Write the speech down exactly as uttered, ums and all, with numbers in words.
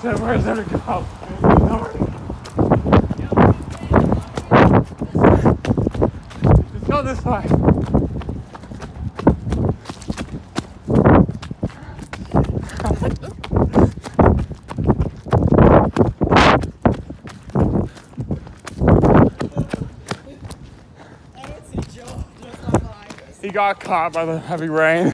said, where's there to go? Nowhere. Let's go this way. He got caught by the heavy rain.